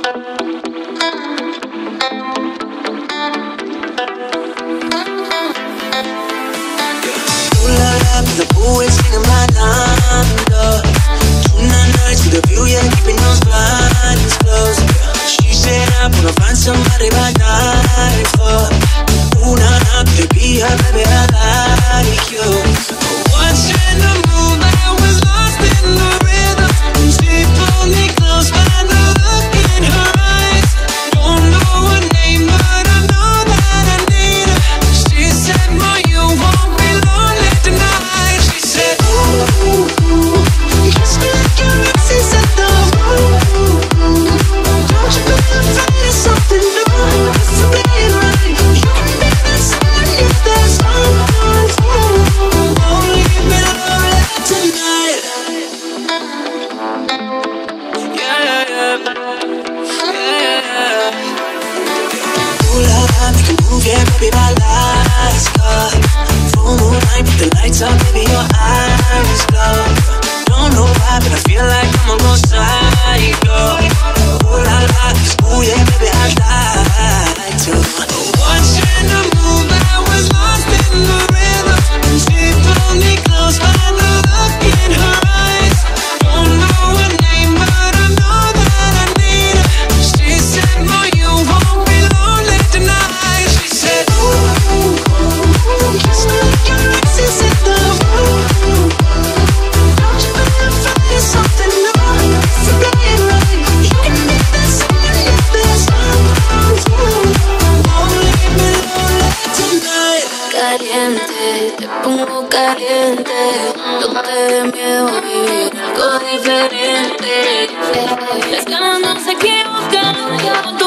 The poet singing my number. Tonight nights with a view, yeah, keeping those blinds closed. She said I wanna find somebody by night for. Ooh, nah, nah, to be her, baby, I like you. Watching the moon, I was lost in the rhythm. She pulled me close by the look in her eyes. Don't know her name, but I know that I need her. She said, "Ma, you won't be lonely tonight." She said, "Ooh, kiss me like your roses at the moon. Don't you be afraid of something new? It's a big right. You can be the sun if there's someone who won't leave me lonely tonight." Yeah, yeah, yeah. Ooh la la, make a move, yeah, baby, my lights cut. Full moonlight, put the lights up, baby, your eyes glow. Don't know why, but I feel like I'm gonna psycho. Ooh la la, ooh yeah, baby, I'd like to. Watching the moon, I was lost in the rhythm. She pulled me close by the look in her eyes. Don't know her name, but I know that I need her. She said, "No, you won't be lonely tonight." She said, "Ooh, kiss me like your roses at the moon. Don't you be afraid of something new? It's a blind ride. You can be the sun if there's someone who won't leave me lonely tonight." Caliente, te pongo caliente. No te dé miedo vivir algo diferente. Las ganas no se equivocan.